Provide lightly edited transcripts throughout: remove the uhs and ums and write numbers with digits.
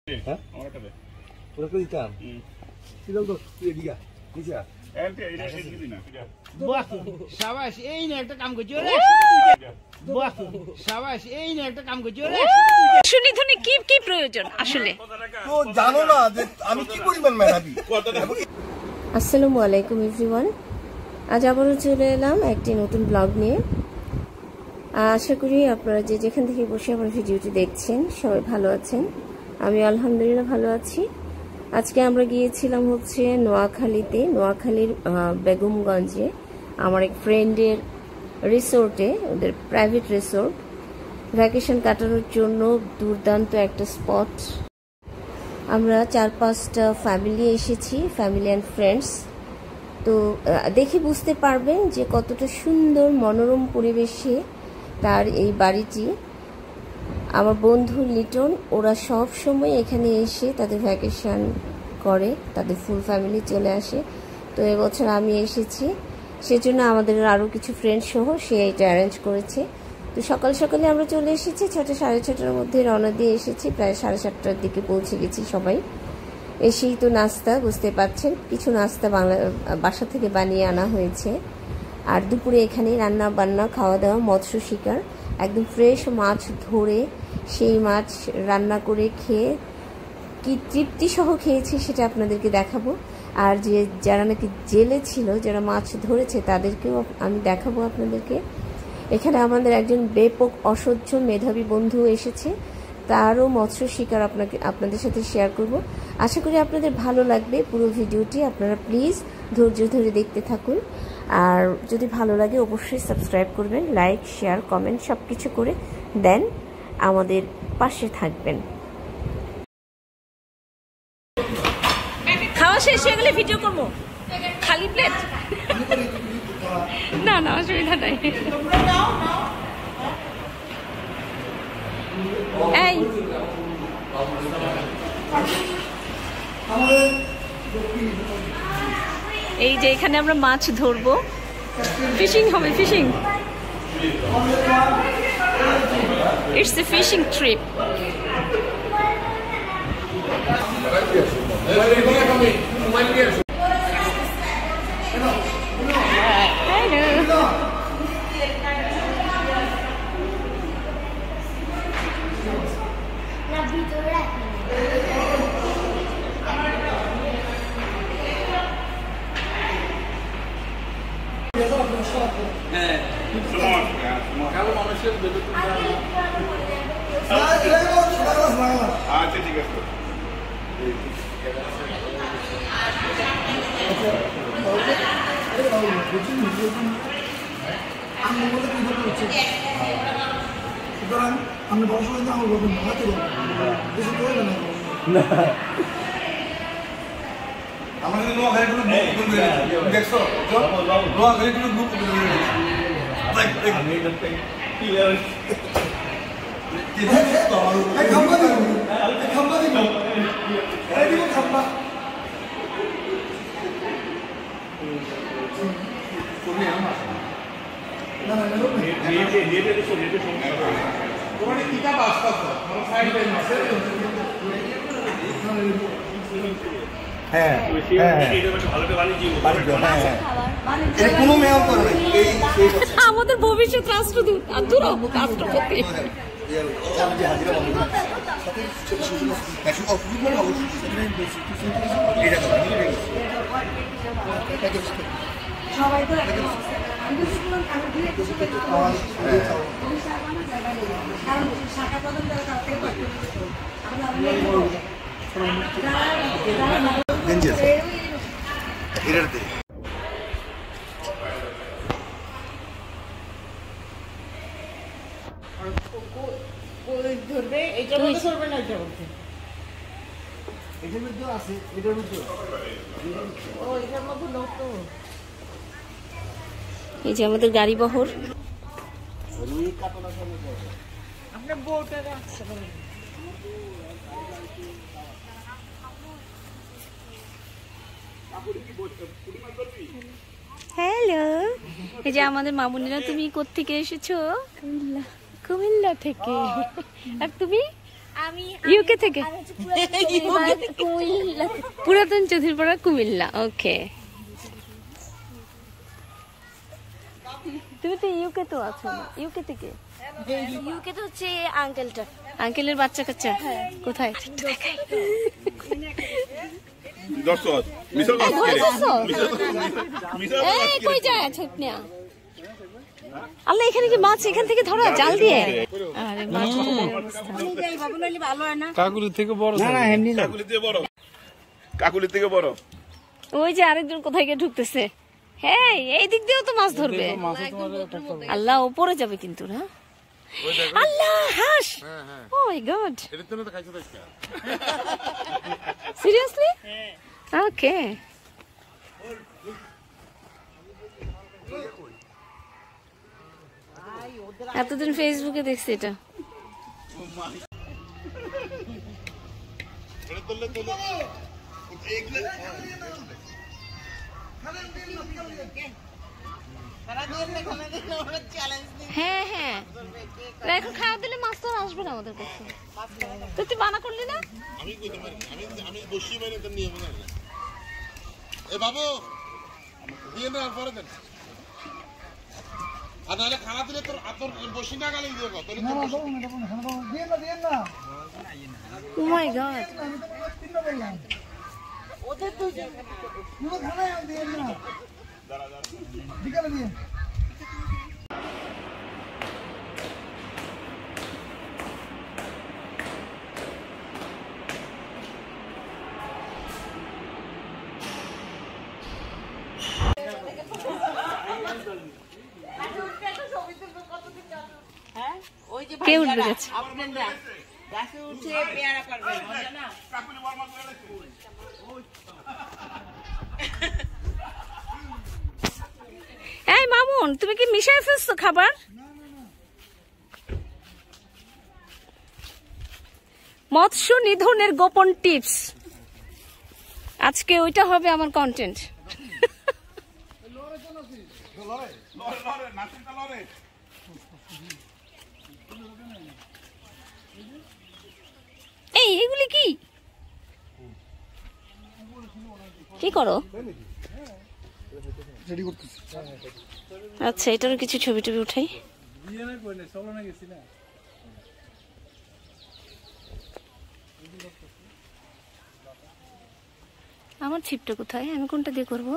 হ্যাঁ ওরা করে দিতাম ছিল তো তুই এদিকে নিচে বাহ শাবাশ এই না একটা কাম করছি ওরে বাহ শাবাশ এই না একটা কাম করছি ওরে শুনি ধুনি কি কি প্রয়োজন আসলে তো জানো না যে আমি কি পরিমাণ মেধাবী। আসসালামু আলাইকুম এভরিওয়ান, আজ আবারও চলে এলাম একটি নতুন ব্লগ নিয়ে। আশা করি আপনারা যে যেখান থেকে বসে আমার ভিডিওটি দেখছেন সবাই ভালো আছেন। আমি আলহামদুলিল্লাহ ভালো আছি। আজকে আমরা গিয়েছিলাম হচ্ছে নোয়াখালীতে, নোয়াখালীর বেগমগঞ্জে আমার এক ফ্রেন্ডের রিসোর্টে, ওদের প্রাইভেট রিসোর্ট, ভ্যাকেশন কাটানোর জন্য দুর্দান্ত একটা স্পট। আমরা 4-5টা ফ্যামিলি এসেছি, ফ্যামিলি অ্যান্ড ফ্রেন্ডস। তো দেখে বুঝতে পারবেন যে কতটা সুন্দর মনোরম পরিবেশে তার এই বাড়িটি। আমার বন্ধু লিটন, ওরা সব সময় এখানে এসে তাদের ভ্যাকেশন করে, তাদের ফুল ফ্যামিলি চলে আসে। তো এবছর আমি এসেছি, সেজন্য আমাদের আরও কিছু ফ্রেন্ড সহ সে এটা অ্যারেঞ্জ করেছে। তো সকাল সকালে আমরা চলে এসেছি, 6টা সাড়ে 6টার মধ্যে রওনা দিয়ে এসেছি, প্রায় 7:30টার দিকে পৌঁছে গেছি সবাই। এসেই তো নাস্তা, বুঝতে পাচ্ছেন কিছু নাস্তা বাসা থেকে বানিয়ে আনা হয়েছে। আর দুপুরে এখানে রান্না বান্না খাওয়া দাওয়া, মৎস্য শিকার, একদম ফ্রেশ মাছ ধরে সেই মাছ রান্না করে খেয়ে কি তৃপ্তি সহ খেয়েছি সেটা আপনাদেরকে দেখাবো। আর যারা নাকি জেলে ছিল, যারা মাছ ধরেছে, তাদেরকেও আমি দেখাবো আপনাদেরকে। এখানে আমাদের একজন ব্যাপক অসহ্য মেধাবী বন্ধু এসেছে, তারও মৎস্য শিকার আপনাদের সাথে শেয়ার করব। আশা করি আপনাদের ভালো লাগবে পুরো ভিডিওটি। আপনারা প্লিজ ধৈর্য ধরে দেখতে থাকুন। আর যদি ভালো লাগে অবশ্যই সাবস্ক্রাইব করবেন, লাইক শেয়ার কমেন্ট সব কিছু করে দেন, আমাদের পাশে থাকবেন। খাওয়া শেষ হয়ে গেলে ভিডিও করবো, খালি প্লেট না না অসুবিধা নাই। এই যে এখানে আমরা মাছ ধরবো, ফিশিং হবে, fishing, it's a fishing trip. আচ্ছা ঠিক আছে। আমি বড় সময় আমার বলবেন হাতে বেশি করবে না আমাদের নোয়াখালীগুলো দেখছো, নোয়াখালীগুলো গ্রুপ আমাদের ভবিষ্যৎ রাষ্ট্রদূত রাষ্ট্রপতি। ধরবে এইটার মধ্যে ধরবে না, এটা বলতে এটার মধ্যে আছে, এটার মধ্যে ও এটার মধ্যে লোক তো। এই যে আমাদের গাড়ি বহর, আপনার বউটা রাখছে। হ্যালো, এই যে আমাদের মামুনিরা। তুমি কোত্থেকে এসেছো? কুমিল্লা থেকে। আর তুমি? ইউকে থেকে পুরাতন চৌধুরীপাড়া কুমিল্লা। ওকে, তুমি তো ইউকে তো আছো না? ইউকে থেকে? ইউকে তো হচ্ছে আঙ্কেলটা। আঙ্কেলের বাচ্চা কাচ্চা কোথায়? কই যায় ছোটনিয়া? আল্লাহ, এখানে কি মাছ এখান থেকে ধরা জাল দিয়ে? আরে মাছ কাকুলির থেকে বড়। না না, এমনি না, কাকুলির থেকে বড়। কাকুলির থেকে বড়। ওই যে আরেকজন কোথায় গিয়ে ঢুকতেছে। হ্যাঁ, এই দিক দিয়েও তো মাছ ধরবে। আল্লাহ, ওপরে যাবে কিন্তু না। আল্লাহ, হাঁস! ও মাই গড, এর জন্য তো খাইছো তো আজকে। সিরিয়াসলি? ওকে। এতদিন ফেসবুকে দেখছি এটা। হ্যাঁ হ্যাঁ, এখন খাওয়া দিলে মাছ তো আসবে না আমাদের কাছে। তুই বানা করলি না? আমি বসি মানে তো নিয়ে মনে হয়। এ বাবু দিয়ে না, আর পরে দেন। আর নাহলে খানা দিলে তোর বসি না গালি দিয়ে কত। না বাবু, দিয়ে না। ও মাই গড, ওদের দুজন পুরো খানা দিয়ে না। বিকালে দিয়ে। কে উঠবে গেছে? আপনারা গাছে উঠে পেয়ারা পারবেন না। এই মামুন, তুমি কি মিশাই ফেলছো খাবার? মৎস্য নিধনের গোপন টিপস, আজকে ওইটা হবে আমার কন্টেন্ট। এই এগুলি কি কি করো? আচ্ছা, এটারও কিছু ছবি টবি উঠাই। আমার ছিপটা কোথায়? আমি কোনটা দিয়ে করবো?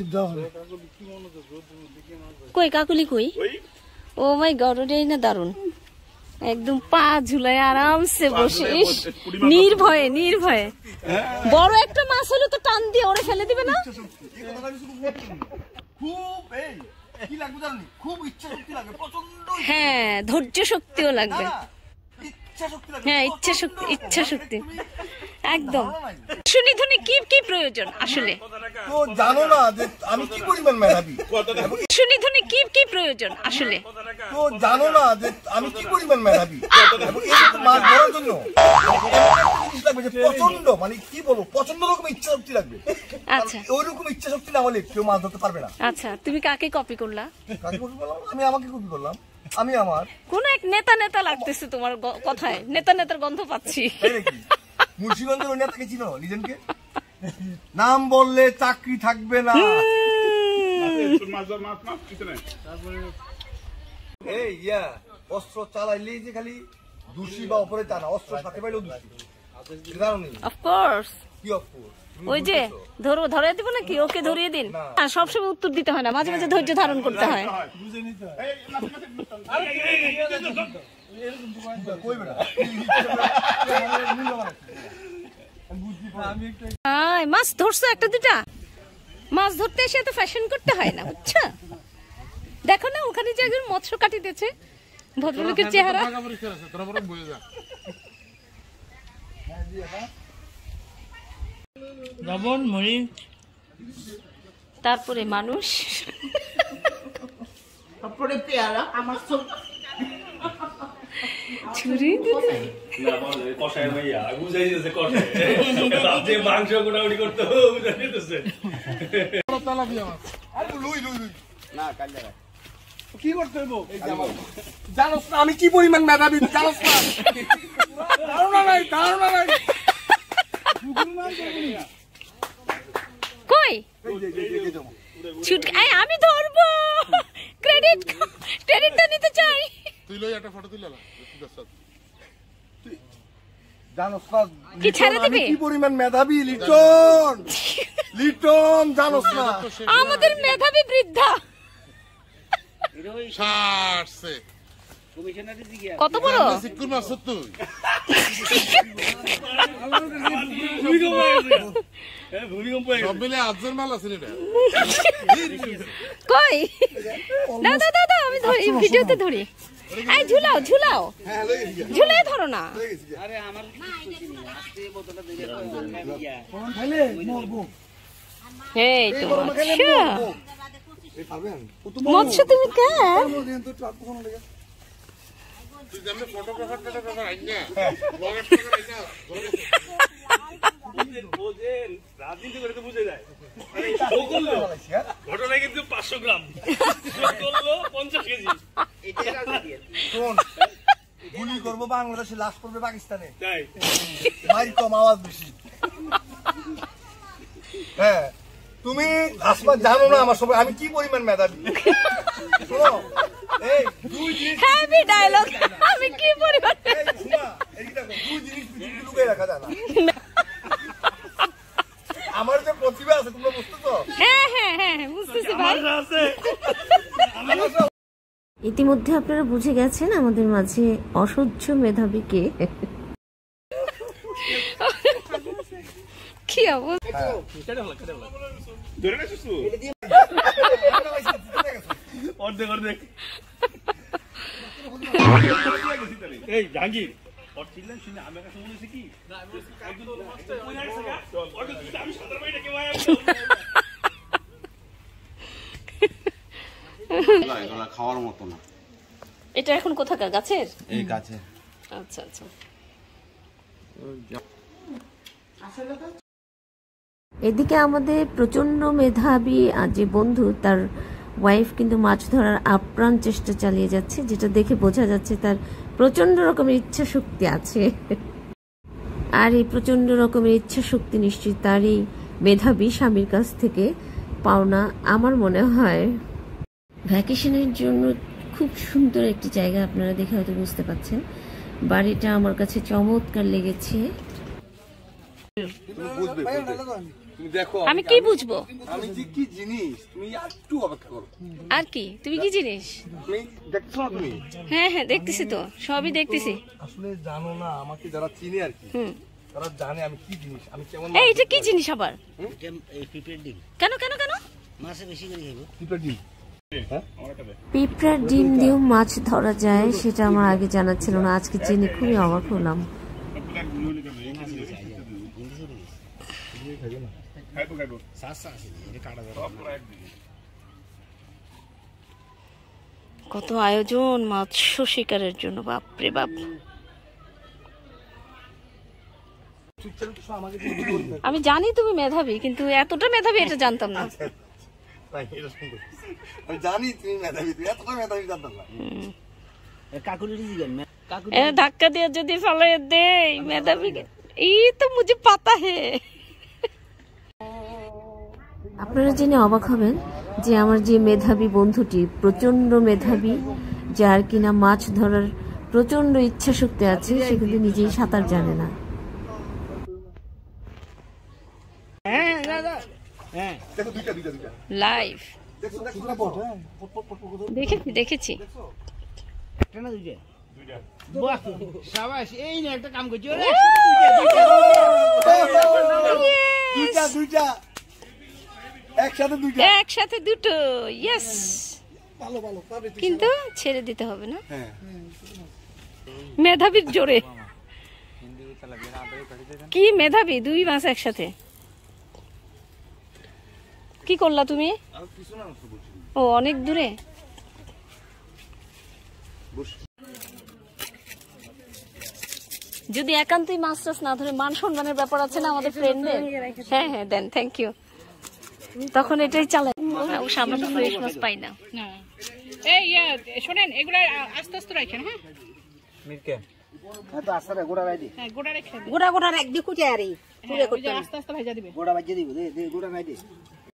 কই কাকুলি কই? ও মাই গড, ওটাই না দারুন। একদম পা ঝুলায় আরামসে বসে, নির্ভয়ে নির্ভয়ে। বড় একটা মাছ হলে তো টান দিয়ে ওরে ফেলে দিবে না? হ্যাঁ, ধৈর্য শক্তিও লাগবে। হ্যাঁ, ইচ্ছা শক্তি একদম। সুনিধনে কি কি প্রয়োজন আসলে? তো জানো না যে আমি কি পরিমাণ মেধাবী। সুনিধনে কি কি প্রয়োজন আসলে? তো জানো না যে আমি কি পরিমাণ মেধাবী। মাছ ধরার জন্য জিনিস লাগবে যে প্রচন্ড, মানে কি বলবো, প্রচন্ড রকম ইচ্ছা শক্তি লাগবে। আচ্ছা, ওই রকম ইচ্ছা শক্তি না হলে কেউ মাছ ধরতে পারবে না। আচ্ছা, তুমি কাকে কপি করলা? কাকে কপি করলাম? আমি আমাকে কপি করলাম। আমি আমার কোন এক নেতা নেতা লাগতেছে তোমার কথায়, নেতা নেতার গন্ধ পাচ্ছি। মুন্সিগঞ্জের ওই নেতাকে চিনো নিজনকে? নাম বললে চাকরি থাকবে না। এই ইয়া অস্ত্র চালাইলেই যে খালি দোষী বা অপরে তা না, অস্ত্র সাথে পাইলেও দোষী। জানো নি? অফকোর্স। কি অফকোর্স? ওই যে ধরিয়ে দিব নাকি? ওকে ধরিয়ে দিন। সবসময় উত্তর দিতে হয় না, মাঝে মাঝে ধৈর্য ধারণ করতে হয়। মাছ ধরছো একটা দুটা? মাছ ধরতে এসে এত ফ্যাশন করতে হয় না, বুঝছো? দেখো না ওখানে যে একজন মৎস্য কাটিতেছে, ভদ্রলোকের চেহারা। লবণ মরিচ তারপরে মানুষ, তারপরে পেয়ারা। আমার সব ছুরি দিতে কষায় ভাইয়া বুঝাই দিতেছে, কষায় যে মাংস গোটাগুটি করতে হবে বুঝাই দিতেছে। লুই লুই লুই না কাল জায়গা কি করতে হইব জানোস না আমি কি পরিমাণ মেধাবী জানোস না ধারণা নাই কই ছুট আমি ধরবো ক্রেডিট তো নিতে চাই তুই লই একটা ফটো তুলে জানোস না কি ছেড়ে দিবি কি পরিমাণ মেধাবী লিটন জানোস না আমাদের মেধাবী বৃদ্ধা ছাড়ছে কত বড় সিকুর মাছ তুই সব মিলে আজের মাল আছে এটা কই না দাদা আমি ধরি ভিডিওতে ধরি এই ঝুলাও ঝুলাই ধরো না এই তো মৎস্য তুমি কার তুই যেমন ফটোগ্রাফার আইন না রাজনীতি করে তো বুঝে যায় ঘটনা কিন্তু 500 গ্রাম 50 কেজি শোন গুলি করবো বাংলাদেশে লাশ করবে পাকিস্তানে তাই মারি কম আওয়াজ বেশি হ্যাঁ তুমি আসমান জানো না আমার সবাই আমি কি পরিমাণ মেধাবী শোনো এই দুই জিনিস হ্যাভি ডায়লগ আমি কি পরিমাণ দুই জিনিস পৃথিবীতে লুকিয়ে রাখা যায় না আমার যে প্রতিভা আছে তোমরা বুঝতেছো হ্যাঁ বুঝতেছি ভাই ইতিমধ্যে আপনারা বুঝে গেছেন আমাদের মাঝে অসহ্য মেধাবী কে। কি অবস্থা ধরে গেছিস অর্ধেক এই জাহাঙ্গীর ওর চিল্লান শুনে আমার কাছে মনে হচ্ছে কি আমি সাঁতার পাই না কেউ খাওয়ার মতো না এটা এখন কোথাকার গাছের এই গাছে আচ্ছা এদিকে আমাদের প্রচন্ড মেধাবী যে বন্ধু তার ওয়াইফ কিন্তু মাছ ধরার আপ্রাণ চেষ্টা চালিয়ে যাচ্ছে, যেটা দেখে বোঝা যাচ্ছে তার প্রচন্ড রকমের ইচ্ছা শক্তি আছে। আর এই প্রচন্ড রকমের ইচ্ছা শক্তি নিশ্চয়ই তারই মেধাবী স্বামীর কাছ থেকে পাওনা আমার মনে হয়। ভ্যাকেশনের জন্য খুব সুন্দর একটি জায়গা, আপনারা দেখে হয়তো বুঝতে পারছেন। বাড়িটা আমার কাছে চমৎকার লেগেছে। আমি কি বুঝবো আমি যে কি জিনিস তুমি একটু অপেক্ষা করো। আর কি তুমি কি জিনিস? তুমি দেখছো না তুমি? হ্যাঁ দেখতেছি তো, সবই দেখতেছি। আসলে জানো না, আমাকে যারা চিনে আর কি তারা জানে আমি কি জিনিস, আমি কেমন। এই এটা কি জিনিস আবার? পিঁপড়ের ডিম। কেন মাছে বেশি করে খাইবো। পিঁপড়ের ডিম। পিঁপড়ার ডিম দিয়েও মাছ ধরা যায় সেটা আমার আগে জানা ছিল না, আজকে জেনে খুবই অবাক হলাম। কত আয়োজন মৎস্য শিকারের জন্য, বাপরে বাপ। আমি জানি তুমি মেধাবী, কিন্তু এতটা মেধাবী এটা জানতাম না। আমি জানি তুমি মেধাবী, তুমি এতটা মেধাবী জানতাম না। ধাক্কা দিয়ে যদি ফেলে দেই মেধাবী, এই তো মুঝে পাতা হে। আপনারা জেনে অবাক হবেন যে আমার যে মেধাবী বন্ধুটি, প্রচন্ড মেধাবী, যার কিনা মাছ ধরার প্রচন্ড ইচ্ছা শক্তি আছে, সে কিন্তু নিজেই সাঁতার জানে না। লাইভ দেখেছি। একটা কাম করছি, একসাথে দুটো, ইয়েস। কিন্তু ছেড়ে দিতে হবে না, মেধাবীর জোরে। কি মেধাবী, দুই মাছ একসাথে। কি করলা তুমি? ও অনেক দূরে। যদি একান্তই মাছ টাছ না ধরে, মান সম্মানের ব্যাপার আছে না আমাদের ফ্রেন্ডদের। হ্যাঁ দেন, থ্যাংক ইউ। তখন এটাই চালাই। সামনে তো ফ্রেশ মাছ পাই না। এই শোনেন এগুলা আস্তে আস্তে রাখেন হ্যাঁ মিরকে তো আস্তে গোড়া রাই দি হ্যাঁ গোটা রেখে গোটা গোটা রাখ দি কুচে আরে আস্তে আস্তে ভাজা দিবে গোড়া বাজিয়ে দিব দে গোড়া রাই দি